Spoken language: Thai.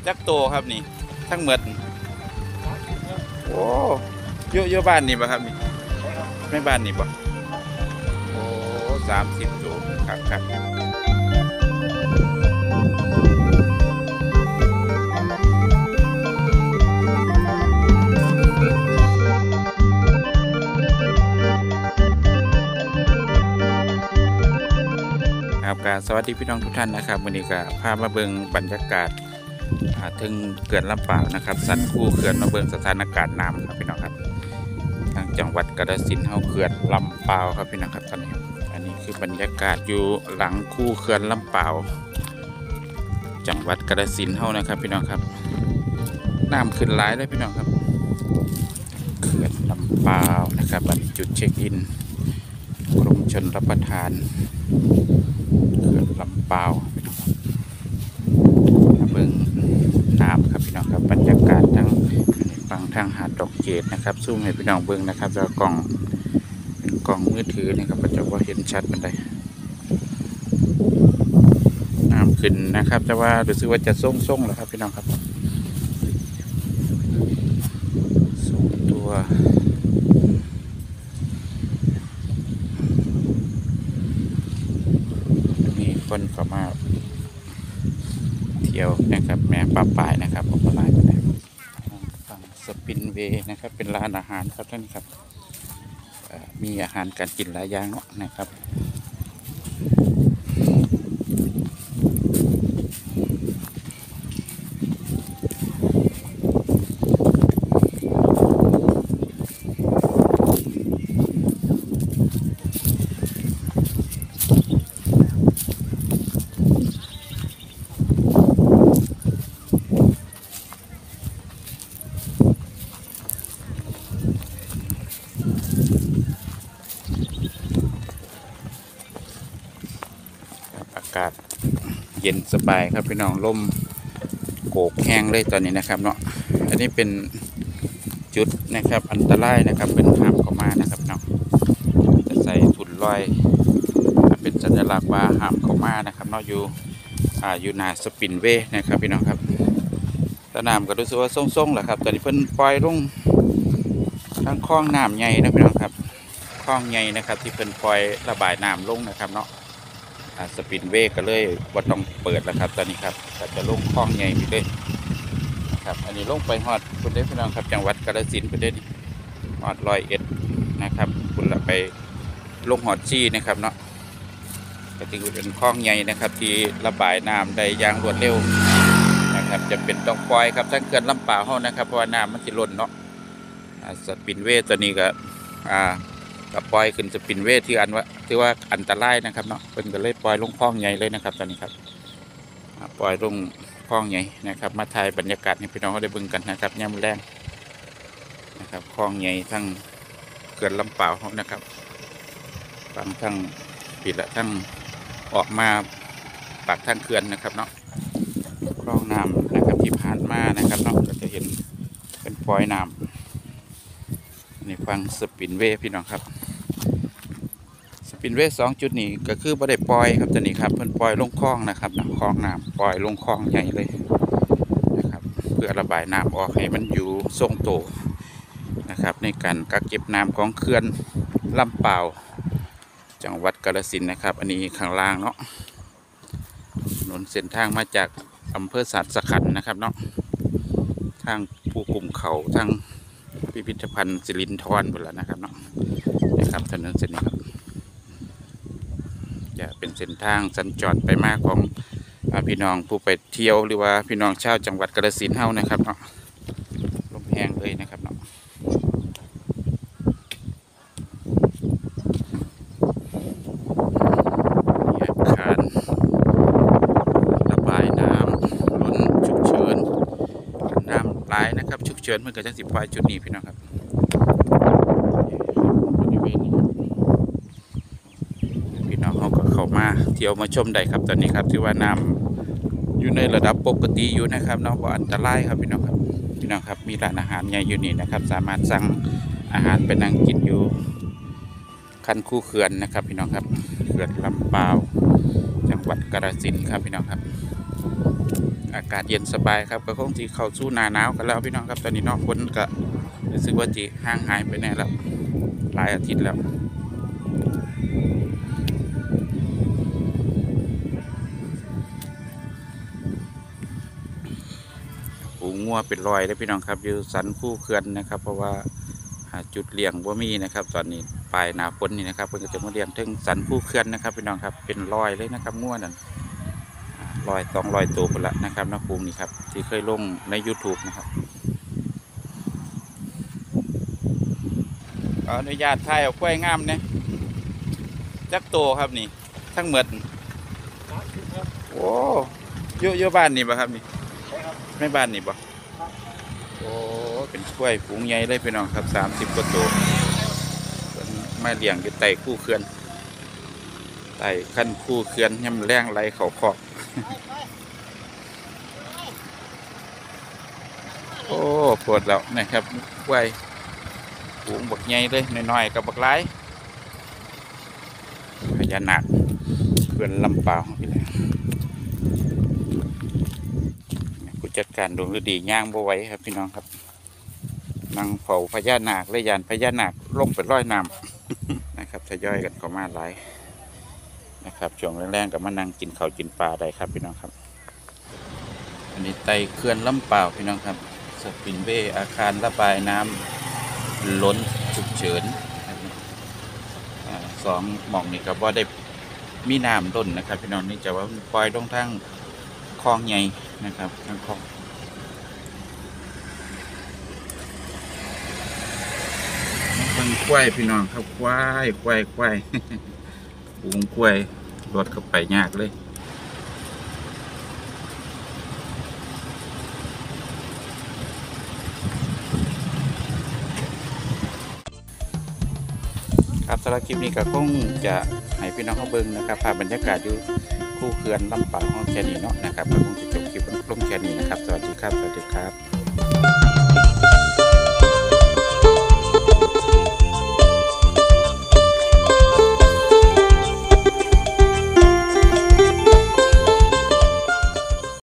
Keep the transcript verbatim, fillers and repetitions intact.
จักโตครับนี่ทั้งหมดโอ้เยอะเยอะบ้านนี่ป่ะครับนี่ไม่บ้านนี่ป่ะโอ้สามสิบโตครับครับครับกสวัสดีพี่น้องทุกท่านนะครับวันนี้ก็พามาเบิ่งบรรยากาศถึงเขื่อนลำปาวนะครับสันคู่เขื่อนมาเบิ่งสถานการณ์น้ำครับพี่น้องครับทางจังหวัดกาฬสินธุ์เฮาเขื่อนลำปาวครับพี่น้องครับตอนนี้อันนี้คือบรรยากาศอยู่หลังคู่เขื่อนลำปาวจังหวัดกาฬสินธุ์เฮานะครับพี่น้องครับน้ำขึ้นหลายเลยพี่น้องครับเขื่อนลำปาวนะครับอันนี้จุดเช็คอินกรมชลประทานเขื่อนลำปาวเบิ่งน้ำครับพี่น้องครับบรรยากาศทั้งฝั่งทางหาดดอกเกดนะครับซูมให้พี่น้องเบิ่งนะครับแล้วกล้องเป็นกล้องมือถือนะครับก็จะว่าเห็นชัดเป็นไรน้ำขึ้นนะครับแต่ว่ารู้สึกว่าจะส่งๆแล้วครับพี่น้องครับส่งตัวมีคนเข้ามาเที่ยวนะครับแม่ปลาปลายนะครับผมก็ไล่ไปแล้วฝั่งสปินเวย์นะครับเป็นร้านอาหารครับท่านครับมีอาหารการกินหลายอย่างนะครับอากาศเย็นสบายครับพี่น้องลมโกกแห้งเลยตอนนี้นะครับเนาะอันนี้เป็นจุดนะครับอันตรายนะครับเป็นห้ามเข้ามานะครับเนาะจะใส่ถุนลอยเป็นสัญลักษณ์ว่าห้ามเข้ามานะครับเนาะอยู่อ่าอยู่หน้าสปินเวย์นะครับพี่น้องครับสนามก็รู้สึกว่าส่งๆแหละครับตอนนี้เพิ่นปล่อยลงทั้งคลองน้ำใหญ่นะพี่น้องครับคลองใหญ่นะครับที่เพิ่นปล่อยระบายน้ำลงนะครับเนาะสปินเวย์ก็เลยว่าต้องเปิดแล้วครับตอนนี้ครับก็จะลงคลองใหญ่ไปเลยนะครับอันนี้ลงไปฮอดคุณได้พี่น้องครับจังหวัดกาฬสินธุ์คุณได้ฮอดร้อยเอ็ดนะครับคุณละไปลงฮอดจี้นะครับเนาะก็ถือเป็นคลองใหญ่นะครับที่ระบายน้ำได้อย่างรวดเร็วนะครับจะเป็นต้องปล่อยครับทั้งเขื่อนลำปาวเฮานะครับเพราะว่าน้ำมันจะล้นเนาะสปินเวย์ตัวนี้ก็อ่ากับปล่อยขึ้นสปินเวย์ที่อันว่าที่ว่าอันตรายนะครับเนาะเป็นก็เลยปล่อยลงคลองใหญ่เลยนะครับตอนนี้ครับปล่อยลงคลองใหญ่นะครับมาถ่ายบรรยากาศให้พี่น้องเขาได้เบิ่งกันนะครับย่ำแรงนะครับคลองใหญ่ทั้งเขื่อนลำปาวนะครับฝั่งทั้งปิดละทั้งออกมาปากทางเขื่อนนะครับเนาะคลองน้ำนะครับที่ผ่านมานะครับเนาะก็จะเห็นเป็นปล่อยน้ำนี่ฟังสปินเวย์พี่น้องครับสปินเวย์สองจุดนี้ก็คือบ่ได้ปล่อยครับตอนนี้ครับเพิ่นปล่อยลงคลองนะครับนะคลองน้ำปล่อยลงคลองใหญ่เลยนะครับเพื่อระบายน้ำออกให้มันอยู่ทรงโตนะครับในการกักเก็บน้ำของเขื่อนลำปาวจังหวัดกาฬสินธุ์นะครับอันนี้ข้างล่างเนาะถนนเส้นทางมาจากอำเภอสาสขันธ์นะครับเนาะทางภูกลุ่มเขาทางพิพิธภัณฑ์สิรินธรหมดแล้วนะครับเนาะนะครับถนนเส้นนี้ครับจะเป็นเส้นทางสัญจรไปมากของพี่น้องผู้ไปเที่ยวหรือว่าพี่น้องชาวจังหวัดกาฬสินธุ์เฮานะครับเนาะลมแห้งเลยนะครับเนาะอาคารระบายน้ำล้นฉุกเฉินน้ำไหลนะครับฉุกเฉินเมื่อกี้จะสิบไฟจุดนี้พี่น้องครับพี่น้องเขาก็เข้ามาเที่ยวมาชมได้ครับตอนนี้ครับถือว่าน้ำอยู่ในระดับปกติอยู่นะครับเนาะว่าอันตรายครับพี่น้องครับพี่น้องครับมีร้านอาหารใหญ่อยู่นี่นะครับสามารถสั่งอาหารไปนั่งกินอยู่คันคู่เขื่อนนะครับพี่น้องครับเขื่อนลำปาวจังหวัดกาฬสินธุ์ครับพี่น้องครับอากาศเย็นสบายครับก็คงที่เข้าสู่หน้าหนาวกันแล้วพี่น้องครับตอนนี้เนอกฝนก็รู้สึกว่าจีห่างหายไปแน่แล้วหลายอาทิตย์แล้วปูงัวเป็นรอยเลยพี่น้องครับอยู่สันคู่เขื่อนนะครับเพราะว่าหาจุดเลี้ยงบ่มีนะครับตอนนี้ปลายหน้าฝนนี่นะครับเพิ่นก็จะมาเลี้ยงถึงสันคู่เขื่อนนะครับพี่น้องครับเป็นรอยเลยนะครับงัวนั่นรอยสองรอยตัวคนละนะครับนะภูมินี่ครับที่เคยลงใน YouTube นะครับขออนุญาตถ่ายเอากล้วยงามเนี่ยจักโตครับนี่ทั้งหมดโอ้เยอะเยอะบ้านนี่บ่ครับนี่ไม่บ้านนี่บ่โอ้เป็นกล้วยฝูงใหญ่เลยพี่น้องครับสามสิบกว่าตัวมาเลี้ยงอยู่ใต้คู่เขื่อนใต้ขั้นคู่เขื่อนย่ำแรงไหลเขาขอบโอ้ปวดแล้วนะครับกล้วยฝูงบักใหญ่เลยน้อยๆกับบักหลายพญานาคเขื่อนลำปาวพี่เลยผู้จัดการดวงฤดีย่างบ่ไหวครับพี่น้องครับนางเผาพญานาคเลยยานพญานาคลงเป็นร้อยน้ำนะครับทยอยกันเข้ามาหลายนะครับช่วงแรงๆกับมานั่งกินข้าวกินปลาได้ครับพี่น้องครับอันนี้ไต่เขื่อนลำปาวพี่น้องครับสปินเวย์อาคารระบายน้ำล้นฉุกเฉินสองหม่องนี่ครับว่าได้มีน้ำล้นนะครับพี่น้องนี่จะว่าปล่อยลงทางคลองใหญ่นะครับทางคลองมันควายพี่น้องครับควายควายควายปูงควายรถเข้าไปยากเลยครับสำหรับคลิปนี้ก็คงจะให้พี่น้องเขาเบิ่งนะครับภาพบรรยากาศอยู่คู่เขื่อนลำปาวของแค่นี้เนาะนะครับก็คงจะจบคลิปลงแค่นี้นะครับสวัสดีครับสวัสดีครับ